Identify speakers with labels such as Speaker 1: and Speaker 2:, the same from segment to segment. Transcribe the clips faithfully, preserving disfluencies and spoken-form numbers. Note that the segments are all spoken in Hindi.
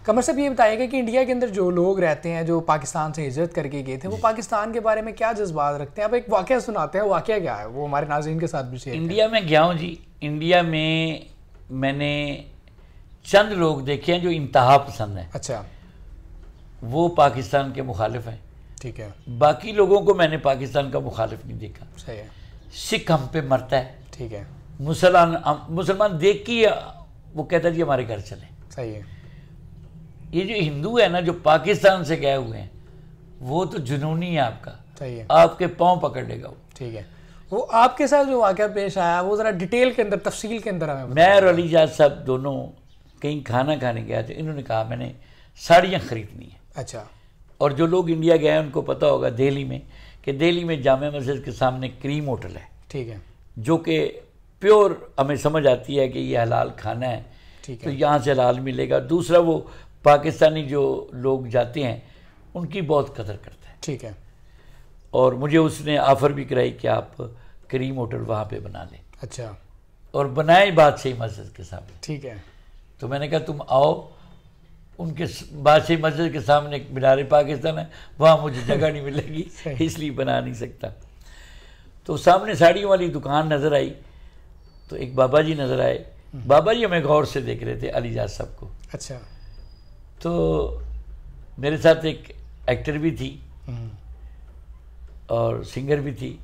Speaker 1: कमर साहब ये बताइएगा कि इंडिया के अंदर जो लोग रहते हैं जो पाकिस्तान से हिजरत करके गए थे वो पाकिस्तान के बारे में क्या जज्बात रखते हैं? आप एक वाक़या सुनाते हैं, वाक़या क्या है वो हमारे नाज़रीन के साथ भी शेयर करें।
Speaker 2: इंडिया में गया हूँ जी। इंडिया में मैंने चंद लोग देखे हैं जो इंतहा पसंद हैं।
Speaker 1: अच्छा,
Speaker 2: वो पाकिस्तान के मुखालिफ हैं।
Speaker 1: ठीक है।
Speaker 2: बाकी लोगों को मैंने पाकिस्तान का मुखालिफ नहीं देखा।
Speaker 1: सही है।
Speaker 2: सिख हम पे मरता है,
Speaker 1: ठीक है।
Speaker 2: मुसलमान मुसलमान देख के वो कहता है जी हमारे घर चले।
Speaker 1: सही है।
Speaker 2: ये जो हिंदू है ना जो पाकिस्तान से गए हुए हैं वो तो जुनूनी है आपका।
Speaker 1: सही है।
Speaker 2: आपके पाँव पकड़ लेगा वो।
Speaker 1: ठीक है। वो आपके साथ जो वाक़या पेश आया वो ज़रा डिटेल के अंदर, तफसील के अंदर हमें।
Speaker 2: मैं और इजाज साहब दोनों कहीं खाना खाने गए थे। इन्होंने कहा मैंने साड़ियाँ खरीदनी है।
Speaker 1: अच्छा।
Speaker 2: और जो लोग इंडिया गए हैं उनको पता होगा दिल्ली में कि दिल्ली में जामा मस्जिद के सामने क्रीम होटल है।
Speaker 1: ठीक है।
Speaker 2: जो कि प्योर हमें समझ आती है कि ये हलाल खाना है।
Speaker 1: ठीक है।
Speaker 2: तो यहाँ से हलाल मिलेगा। दूसरा वो पाकिस्तानी जो लोग जाते हैं उनकी बहुत कदर करता है।
Speaker 1: ठीक है।
Speaker 2: और मुझे उसने ऑफ़र भी कराई कि आप करीम होटल वहाँ पे बना लें।
Speaker 1: अच्छा।
Speaker 2: और बनाए बादशाही मस्जिद के सामने।
Speaker 1: ठीक है।
Speaker 2: तो मैंने कहा तुम आओ, उनके बादशाही मस्जिद के सामने एक मीनार पाकिस्तान है, वहाँ मुझे जगह नहीं मिलेगी इसलिए बना नहीं सकता। तो सामने साड़ियों वाली दुकान नज़र आई तो एक बाबा जी नज़र आए। बाबा जी हमें गौर से देख रहे थे, अलीजाज साहब को।
Speaker 1: अच्छा।
Speaker 2: तो मेरे साथ एक एक्टर भी थी और सिंगर भी थी।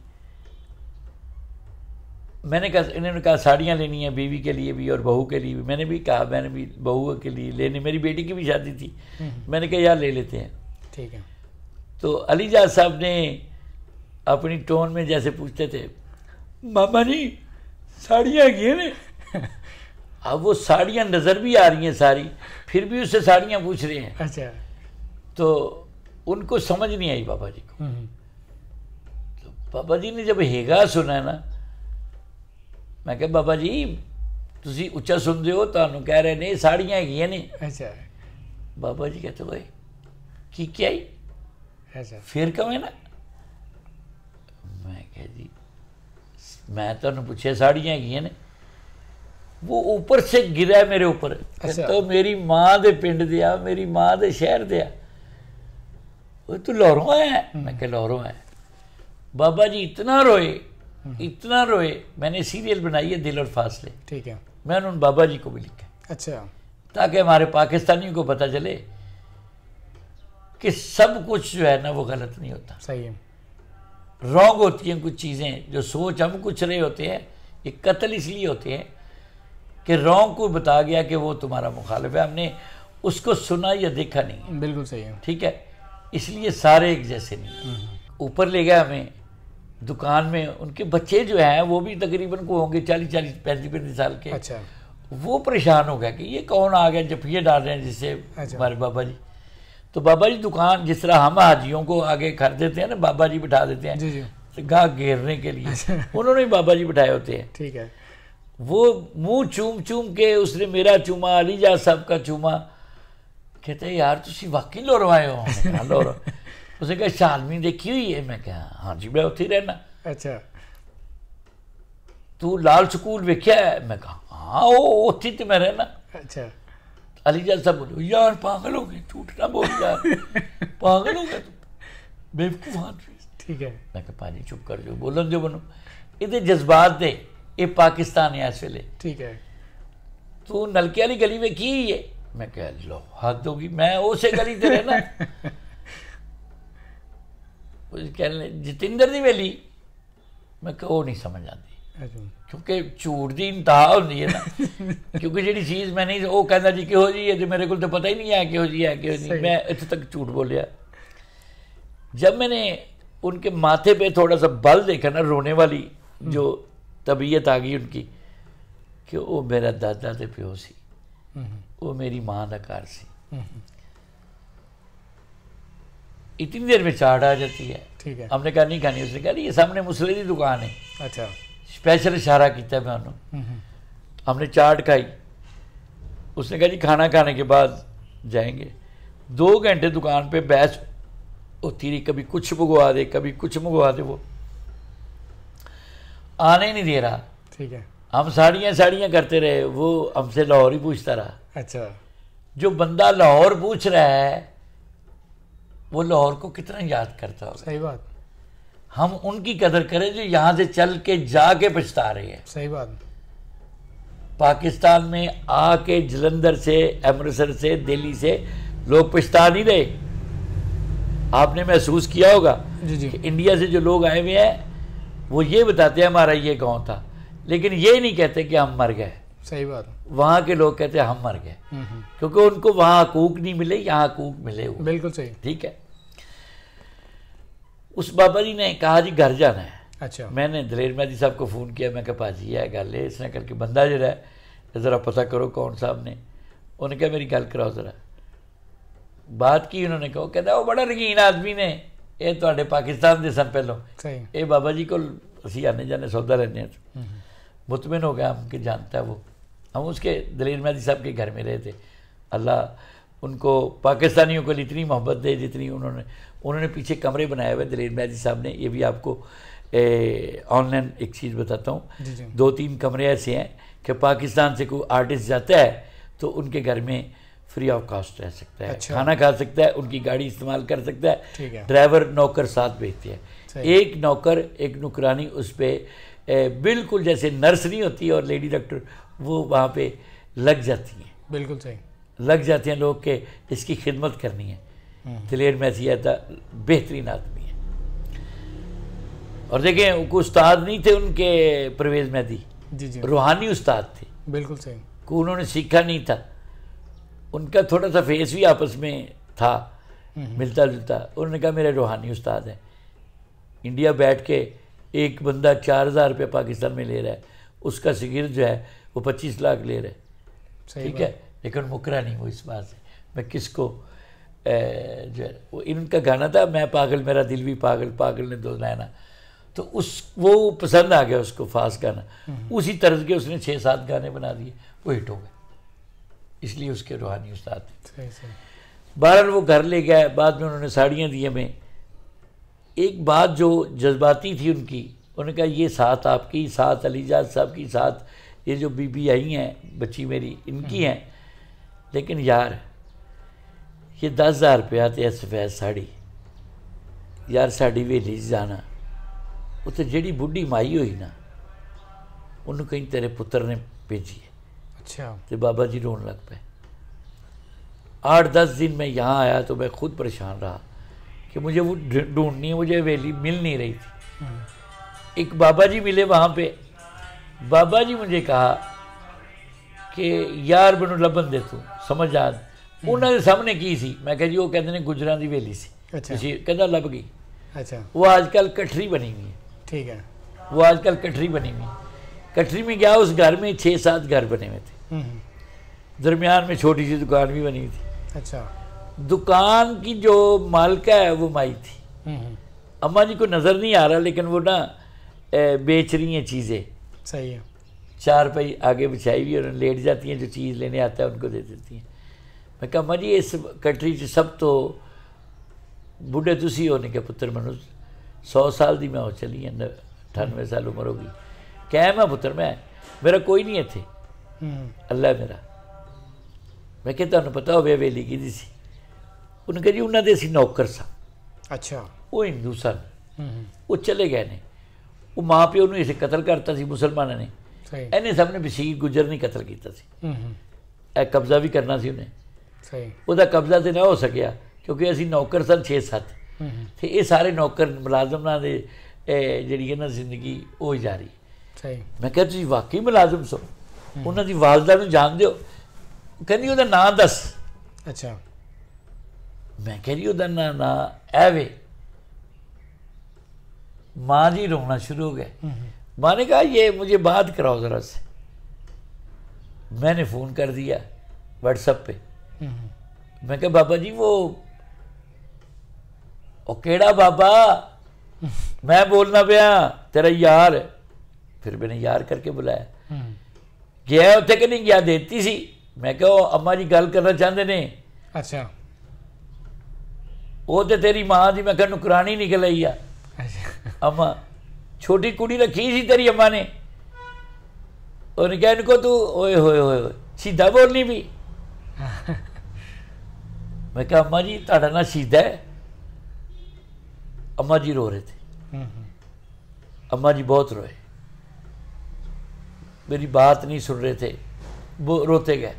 Speaker 2: मैंने कहा, इन्होंने कहा साड़ियाँ लेनी है बीवी के लिए भी और बहू के लिए भी। मैंने भी कहा मैंने भी बहू के लिए लेने, मेरी बेटी की भी शादी थी। मैंने कहा यार ले लेते हैं।
Speaker 1: ठीक है।
Speaker 2: तो अलीजाज साहब ने अपनी टोन में जैसे पूछते थे मामा जी साड़ियाँ की ने। अब वो साड़ियाँ नज़र भी आ रही हैं सारी, फिर भी उससे साड़ियाँ पूछ रहे हैं।
Speaker 1: अच्छा।
Speaker 2: तो उनको समझ नहीं आई बाबा जी को। तो बाबा जी ने जब हेगा सुना है ना, मैं कहा बाबा जी तुसी उच्चा सुनते हो, तुहानू कह रहे ने साड़ियाँ हैगियां ने।
Speaker 1: अच्छा।
Speaker 2: बाबा जी कहते हुए की क्या ही।
Speaker 1: अच्छा।
Speaker 2: फिर कहें ना, मैं कह जी मैं तुहानू पूछे साड़ियाँ हैगियां ने। वो ऊपर से गिरा मेरे ऊपर।
Speaker 1: अच्छा।
Speaker 2: तो मेरी माँ दे पिंड दिया, मेरी माँ दे शहर दिया, तू लाहौरों आया है? मैं कह लाहौरों आया। बाबा जी इतना रोए, इतना रोए। मैंने सीरियल बनाई है दिल और फासले।
Speaker 1: ठीक है।
Speaker 2: मैंने उन बाबा जी को भी लिखा।
Speaker 1: अच्छा।
Speaker 2: ताकि हमारे पाकिस्तानियों को पता चले कि सब कुछ जो है ना वो गलत नहीं होता।
Speaker 1: सही है।
Speaker 2: रॉन्ग होती हैं कुछ चीज़ें, जो सोच हम कुछ रहे होते हैं। ये कत्ल इसलिए होते हैं कि रॉन्ग को बता गया कि वो तुम्हारा मुखालिफ है, हमने उसको सुना या देखा नहीं है।
Speaker 1: बिल्कुल सही है।
Speaker 2: ठीक है, इसलिए सारे एक जैसे नहीं। ऊपर ले गया हमें दुकान में। उनके बच्चे जो हैं वो भी तकरीबन को होंगे चालीस चालीस पैंतीस पैंतीस साल के।
Speaker 1: अच्छा।
Speaker 2: वो परेशान हो गया कि ये कौन आ गया जफिए डाल रहे हैं जिससे।
Speaker 1: अच्छा।
Speaker 2: हमारे बाबा जी, तो बाबा जी दुकान जिस तरह हम हाजियों को आगे कर देते हैं ना, बाबा जी बिठा देते हैं
Speaker 1: जी जी।
Speaker 2: तो गाहक घेरने के लिए।
Speaker 1: अच्छा।
Speaker 2: उन्होंने भी बाबा जी बिठाए होते हैं।
Speaker 1: ठीक है।
Speaker 2: वो मुंह चूम चूम के उसने मेरा चूमा, अलीजाज साहब का चूमा। कहते हैं यार तुसी वाकई लोरो आए हो? लोरो। उसने कहा शालमी देखी हुई है? मैं कहा हाँ जी मैं उत्थे रहना।
Speaker 1: अच्छा।
Speaker 2: तू लाल स्कूल वेख्या है? मैं कहा हाँ वो उत्थे तो मैं रहना।
Speaker 1: अच्छा।
Speaker 2: अलीजाज साहब बोलो यार पागल हो गए, झूठ ना बोल यार, पागल हो गए तुम, बेवकूफ आदमी।
Speaker 1: ठीक है।
Speaker 2: मैं कहा पाजी चुप कर जो, बोलन जो बनो। ये जज्बात दे, ये पाकिस्तान है इस वेले।
Speaker 1: ठीक है।
Speaker 2: तू नलके वाली गली में की है? मैं कह लो हद होगी, मैं उसे गली ते रहना। कहने जतिंदर दी वेली। मैं कहा वो नहीं समझ आती क्योंकि झूठ की इंतहा होती है ना। क्योंकि जी चीज़ मैं नहीं, वो कहता जी किहो जी है तो मेरे को तो पता ही नहीं है किहो जी है किहो नहीं। मैं इतने तक झूठ बोलिया। जब मैंने उनके माथे पे थोड़ा सा बल देखा ना, रोने वाली जो तबीयत आ गई उनकी, कि वो मेरा दादा ते प्यो सी, वो मेरी माँ का घर सी। इतनी देर में चाट आ जाती है।
Speaker 1: ठीक है।
Speaker 2: हमने कहा नहीं खानी। उसने कहा नहीं ये सामने मुसले की दुकान है।
Speaker 1: अच्छा।
Speaker 2: स्पेशल इशारा किया मैं उन्होंने। हमने चाट खाई। उसने कहा जी खाना खाने के बाद जाएंगे। दो घंटे दुकान पे बहस होती रही, कभी कुछ मंगवा दे कभी कुछ मंगवा दे, वो आने ही नहीं दे रहा।
Speaker 1: ठीक है।
Speaker 2: हम साड़ियाँ साड़ियाँ करते रहे, वो हमसे लाहौर ही पूछता रहा।
Speaker 1: अच्छा।
Speaker 2: जो बंदा लाहौर पूछ रहा है वो लाहौर को कितना याद करता होगा।
Speaker 1: सही बात।
Speaker 2: हम उनकी कदर करें जो यहाँ से चल के जाके पछता रहे हैं।
Speaker 1: सही बात।
Speaker 2: पाकिस्तान में आके जलंधर से, अमृतसर से, दिल्ली से लोग पछता नहीं रहे। आपने महसूस किया होगा
Speaker 1: जी जी।
Speaker 2: कि इंडिया से जो लोग आए हुए हैं वो ये बताते हैं हमारा ये गांव था, लेकिन ये नहीं कहते कि हम मर गए।
Speaker 1: सही बात।
Speaker 2: वहाँ के लोग कहते हैं हम मर गए, क्योंकि उनको वहाँ हकूक नहीं मिले, यहाँ हकूक मिले हुए।
Speaker 1: बिल्कुल सही।
Speaker 2: ठीक है। उस बाबा जी ने कहा जी घर जाना है।
Speaker 1: अच्छा।
Speaker 2: मैंने दलेर मेहदी साहब को फ़ोन किया, मैं कहा भाजी है गल है इसने करके बंदा जरा है ज़रा पता करो कौन साहब ने। उन्होंने कहा मेरी गल कराओ ज़रा। बात की उन्होंने कहा, कहता वो बड़ा रंगीन आदमी ने, ये तुहाडे पाकिस्तान दे सन पहलों, ये बाबा जी को असी आने जाने सौदा लेने। मुतमिन हो गया हम कि जानता है वो। हम उसके दलेर मेहदी साहब के घर में रहे थे। अल्लाह उनको पाकिस्तानियों को इतनी मोहब्बत दे जितनी उन्होंने उन्होंने पीछे कमरे बनाए हुए दलेर मेहदी साहब ने। ये भी आपको ऑनलाइन एक चीज़ बताता हूँ, दो तीन कमरे ऐसे हैं कि पाकिस्तान से कोई आर्टिस्ट जाता है तो उनके घर में फ्री ऑफ कॉस्ट रह सकता है। अच्छा। खाना खा सकता है, उनकी गाड़ी इस्तेमाल कर सकता है, ड्राइवर नौकर साथ भेजते हैं। एक नौकर एक नुकरानी उस पर बिल्कुल जैसे नर्स नहीं होती और लेडी डॉक्टर, वो वहाँ पे लग जाती हैं। बिल्कुल सही लग जाते हैं लोग के इसकी खिदमत करनी है। दलेर मेहदी आता बेहतरीन आदमी है। और देखें कोई उस्ताद नहीं थे उनके परवेज़ मेहदी, जी जी, रूहानी उस्ताद थे। बिल्कुल सही। को उन्होंने सीखा नहीं था, उनका थोड़ा सा फेस भी आपस में था मिलता जुलता। उन्होंने कहा मेरे रूहानी उस्ताद हैं। इंडिया बैठ के एक बंदा चार हज़ार रुपये पाकिस्तान में ले रहा है, उसका सिगिर जो है वो पच्चीस लाख ले रहा है। ठीक है, लेकिन मुकरा नहीं वो इस बात से। मैं किसको जो है वो इनका गाना था, मैं पागल मेरा दिल भी पागल, पागल ने दो नैना, तो उस वो पसंद आ गया उसको फास्ट गाना। उसी तरह के उसने छः सात गाने बना दिए, वो हिट हो गए, इसलिए उसके रूहानी उस्ताद थे। बहरहाल वो घर ले गया, बाद में उन्होंने साड़ियाँ दी हमें। एक बात जो जज्बाती थी उनकी, उन्होंने कहा ये साथ आपकी, साथ इजाज साहब की, साथ ये जो बीबी आई हैं बच्ची मेरी, इनकी हैं, लेकिन यार ये दस हज़ार रुपया तो सफेद साड़ी यार साड़ी वेली जाना, वो तो जी बुढ़ी माई हुई ना उन्होंने कहीं तेरे पुत्र ने भेजी है। अच्छा। तो बाबा जी रोन लग पे। आठ दस दिन मैं यहाँ आया तो मैं खुद परेशान रहा कि मुझे वो ढूंढनी है, मुझे वेली मिल नहीं रही थी। एक बाबा जी मिले वहाँ पे, बाबा जी मुझे कहा कि यार मैनू लभन दे तू समझ आ। उन्होंने सामने की सी, मैं कह जी वो कहते हैं गुजरां दी वेली सी। अच्छा। कहता लभ गई। अच्छा। वो आजकल कठरी बनी हुई है। ठीक है। वो आजकल कठरी बनी हुई है। कठरी में गया, उस घर में छः सात घर बने हुए थे, दरमियान में छोटी सी दुकान भी बनी हुई थी। अच्छा। दुकान की जो मालिका है वो माई थी। अम्मा जी को नज़र नहीं आ रहा, लेकिन वो ना बेच रही हैं चीज़ें। सही है। चार पाई आगे बिछाई हुई, उन्हें लेट जाती हैं, जो चीज़ लेने आता है उनको दे देती हैं। मैं कहा अम्मा जी इस कटरी च सब तो बुढ़े तुसी होने के पुत्र मनु सौ साल दी मैं हो चली है, अठानवे साल उम्र होगी। क्या मैं पुत्र मैं मेरा कोई नहीं इत्थे, अल्लाह मेरा। मैं क्या तुहानू पता हो वेली की सी? उन्हें कहा जी उन्होंने दे असी नौकर सा। अच्छा। वो हिंदू सन, वो चले गए ने। वो माँ प्यो नूं इसे कतल करता सी मुसलमानों ने, इन्हें सबने बसीर गुजर नहीं कतल किया सी। कब्जा भी करना सी उन्हें। सही। ਉਹਦਾ कब्जा तो ना हो सकिया क्योंकि असी नौकर सन छे सत्त, तो ये सारे नौकर मुलाजमां दे जिहड़ी है ना जिंदगी हो जा रही। सही। मैं कहा तुसीं वाकई मुलाजम सो, उन्हां दी वालदा नूं जाणदे हो? कहंदी ਉਹਦਾ ਨਾਂ दस। अच्छा। मैं कह रही ਉਹਦਾ ਨਾਂ ਨਾਂ ਐਵੇਂ। माँ जी रोना शुरू हो गए। माँ ने कहा ये मुझे बात कराओ ज़रा से। मैंने फ़ोन कर दिया व्हाट्सएप पे। मैं कहा बाबा जी वो ओ केड़ा बाबा, मैं बोलना पिया तेरा यार। फिर मैंने यार करके बुलाया। गया उत्थे कि नहीं गया देती सी। मैं कहा अम्मा जी गल करना चाहते ने। अच्छा। वो तो तेरी माँ दी मैं कहा नुकरानी निकल आई आ। अम्मा छोटी कुड़ी रखी सी तेरी अम्मा ने, उन्हें कहा इनको तू ओए होए होए सीधा बोलनी भी। मैं कहा अम्मा जी ताड़ा ना शहीद है। अम्मा जी रो रहे थे, अम्मा जी बहुत रोए, मेरी बात नहीं सुन रहे थे, वो रोते गए।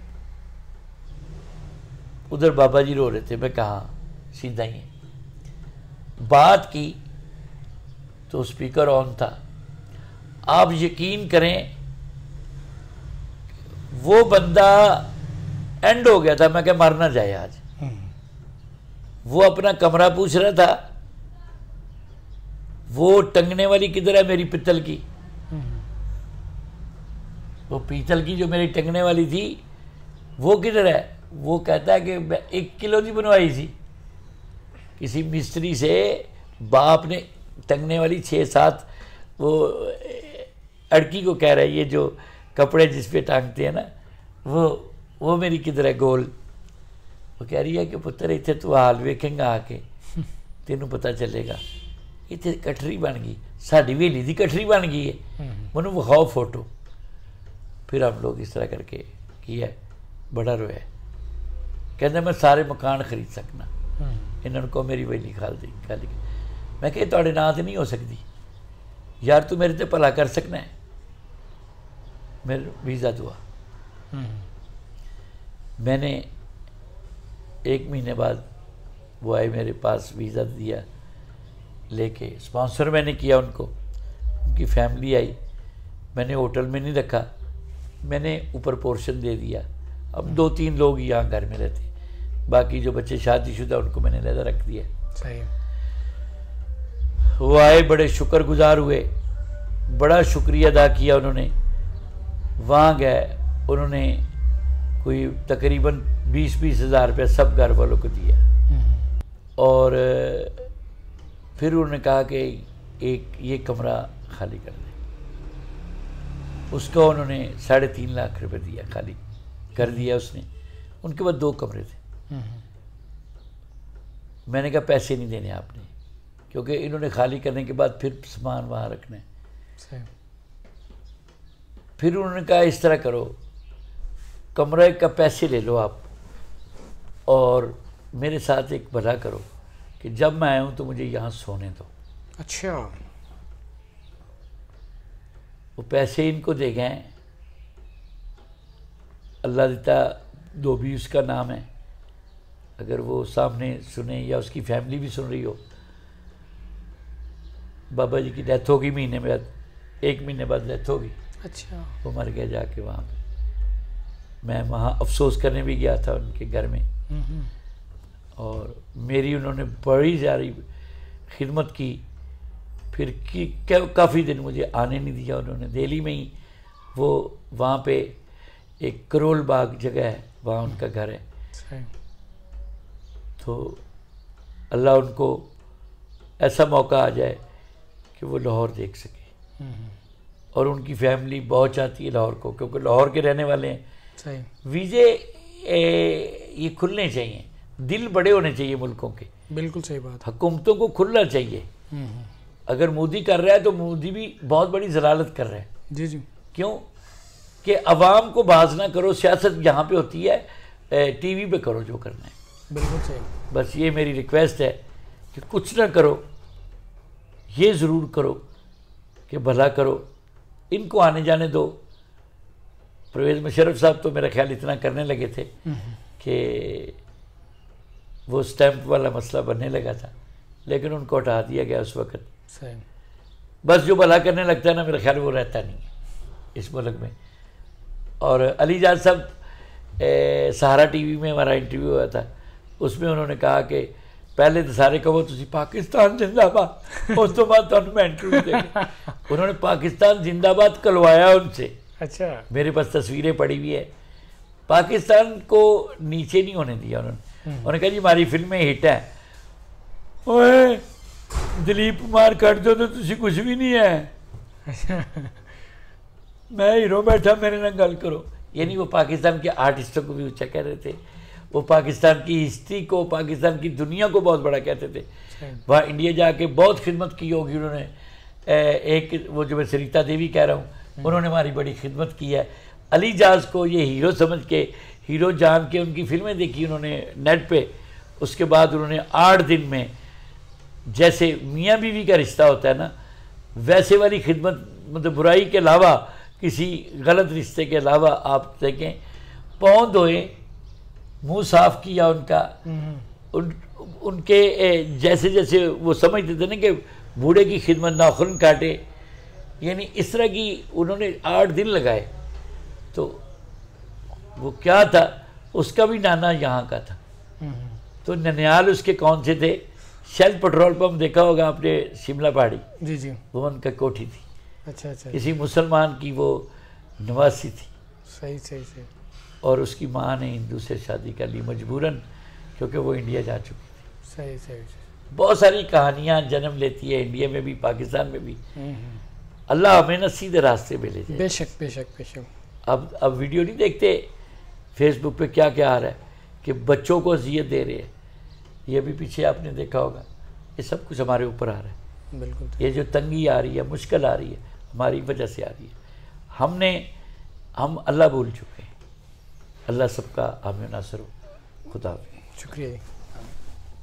Speaker 2: उधर बाबा जी रो रहे थे। मैं कहा सीधा ही है। बात की तो स्पीकर ऑन था। आप यकीन करें वो बंदा एंड हो गया था। मैं क्या मर ना जाए आज। वो अपना कमरा पूछ रहा था, वो टंगने वाली किधर है मेरी पित्तल की, वो पीतल की जो मेरी टंगने वाली थी वो किधर है। वो कहता है कि मैं एक किलो की बनवाई थी किसी मिस्त्री से, बाप ने टंगने वाली छः सात, वो अड़की को कह रहा है ये जो कपड़े जिस पे टांगते हैं ना, वो वो मेरी किधर है गोल। वो कह रही है कि पुत्र इतने तू हाल वेखेंगा आके तेनों पता चलेगा। इतने कटरी बन गई, साड़ी हवेली की कटरी बन गई है, मैंने विखाओ फोटो। फिर हम लोग इस तरह करके किया, बड़ा रोया। कहते मैं सारे मकान खरीद सकना, इन्होंने को मेरी हवेली खाल दी खाली। मैं कह थोड़े नां तो नहीं हो सकती यार, तू मेरे ते भला कर सकना है। मेरे वीज़ा दुआ। मैंने एक महीने बाद वो आए मेरे पास, वीज़ा दिया लेके, स्पॉन्सर मैंने किया उनको, उनकी फैमिली आई, मैंने होटल में नहीं रखा, मैंने ऊपर पोर्शन दे दिया। अब दो तीन लोग यहाँ घर में रहते, बाकी जो बच्चे शादीशुदा उनको मैंने लहदा रख दिया।
Speaker 1: सही।
Speaker 2: वो आए, बड़े शुक्रगुजार हुए, बड़ा शुक्रिया अदा किया उन्होंने। वहाँ गए, उन्होंने कोई तकरीबन बीस बीस हज़ार रुपये सब घर वालों को दिया। और फिर उन्होंने कहा कि एक ये कमरा खाली कर दे। उसका उन्होंने साढ़े तीन लाख रुपए दिया, खाली कर दिया उसने। उनके बाद दो कमरे थे। मैंने कहा पैसे नहीं देने आपने, क्योंकि इन्होंने खाली करने के बाद फिर सामान वहाँ रखना है। फिर उन्होंने कहा इस तरह करो, कमरे का पैसे ले लो आप, और मेरे साथ एक भला करो कि जब मैं आया हूँ तो मुझे यहाँ सोने दो।
Speaker 1: अच्छा।
Speaker 2: वो पैसे इनको दे गए, अल्लाह दिता दो भी उसका नाम है, अगर वो सामने सुने या उसकी फैमिली भी सुन रही हो। बाबा जी की डेथ होगी महीने बाद, एक महीने बाद डेथ होगी।
Speaker 1: अच्छा।
Speaker 2: वो मर गया जाके वहाँ पे। मैं वहाँ अफसोस करने भी गया था उनके घर में, और मेरी उन्होंने बड़ी सारी खिदमत की। फिर की काफ़ी दिन मुझे आने नहीं दिया उन्होंने। दिल्ली में ही वो वहाँ पे एक करोल बाग जगह है, वहाँ उनका घर है। तो अल्लाह उनको ऐसा मौका आ जाए कि वो लाहौर देख सके, और उनकी फैमिली बहुत चाहती है लाहौर को, क्योंकि लाहौर के रहने वाले हैं।
Speaker 1: सही।
Speaker 2: वीज़े ये खुलने चाहिए, दिल बड़े होने चाहिए मुल्कों के।
Speaker 1: बिल्कुल सही बात।
Speaker 2: हुकूमतों को खुलना चाहिए। अगर मोदी कर रहा है तो मोदी भी बहुत बड़ी जलालत कर रहा है।
Speaker 1: जी जी।
Speaker 2: क्यों कि अवाम को बाज ना करो, सियासत यहाँ पे होती है, टीवी पे करो जो करना है।
Speaker 1: बिल्कुल सही।
Speaker 2: बस ये मेरी रिक्वेस्ट है कि कुछ ना करो, ये ज़रूर करो कि भला करो, इनको आने जाने दो। परवेज़ मुशर्रफ साहब तो मेरा ख्याल इतना करने लगे थे कि वो स्टैंप वाला मसला बनने लगा था, लेकिन उनको हटा दिया गया उस वक़्त।
Speaker 1: सही।
Speaker 2: बस जो भला करने लगता है ना, मेरा ख्याल वो रहता नहीं है इस मुल्क में। और अली इजाज साहब, सहारा टीवी में हमारा इंटरव्यू हुआ था, उसमें उन्होंने कहा कि पहले तो सारे कहो तुसी पाकिस्तान जिंदाबाद, उस तो बाद तुहानू मैं इंटरव्यू देगा। उन्होंने पाकिस्तान जिंदाबाद कलवाया उनसे। अच्छा। मेरे पास तस्वीरें पड़ी हुई है। पाकिस्तान को नीचे नहीं होने दिया उन्होंने। उन्होंने कहा जी हमारी फिल्में हिट है, ओए दिलीप कुमार कट दो तो तुसी कुछ भी नहीं है, मैं हीरो बैठा मेरे नाल गल करो। यानी वो पाकिस्तान के आर्टिस्टों को भी ऊंचा कह रहे थे, वो पाकिस्तान की हिस्ट्री को, पाकिस्तान की दुनिया को बहुत बड़ा कहते थे। वहाँ इंडिया जाके बहुत खिदमत की होगी उन्होंने। एक वो जो मैं सरिता देवी कह रहा हूँ, उन्होंने हमारी बड़ी खिदमत की है। अली इजाज को ये हीरो समझ के, हीरो जान के उनकी फिल्में देखी उन्होंने नेट पे, उसके बाद उन्होंने आठ दिन में, जैसे मियाँ बीवी का रिश्ता होता है ना, वैसे वाली खिदमत, मतलब बुराई के अलावा, किसी गलत रिश्ते के अलावा, आप देखें पाँव धोए, मुंह साफ किया उनका, उन उनके जैसे जैसे वो समझते थे ना कि बूढ़े की खिदमत नाखून काटे, यानी इस तरह की उन्होंने आठ दिन लगाए। तो वो क्या था, उसका भी नाना यहाँ का था, तो ननियाल उसके कौन से थे, शेल पेट्रोल पंप देखा होगा आपने, शिमला पहाड़ी, जी जी, वो उनका कोठी थी। अच्छा अच्छा, किसी मुसलमान की वो नवासी थी।
Speaker 1: सही सही सही।
Speaker 2: और उसकी माँ ने हिंदू से शादी कर ली मजबूरन, क्योंकि वो इंडिया जा चुकी थी।
Speaker 1: सही सही सही।
Speaker 2: बहुत सारी कहानियाँ जन्म लेती है, इंडिया में भी, पाकिस्तान में भी। अल्लाह हमें ना सीधे रास्ते पे ले जाए।
Speaker 1: बेशक बेशक बेशक।
Speaker 2: अब अब वीडियो नहीं देखते फेसबुक पे क्या क्या आ रहा है कि बच्चों को अजियत दे रहे हैं, ये भी पीछे आपने देखा होगा, ये सब कुछ हमारे ऊपर आ रहा है।
Speaker 1: बिल्कुल।
Speaker 2: ये जो तंगी आ रही है, मुश्किल आ रही है, हमारी वजह से आ रही है। हमने हम अल्लाह भूल चुके हैं। अल्लाह सबका आमीन नासर हो। खुदा।
Speaker 1: शुक्रिया।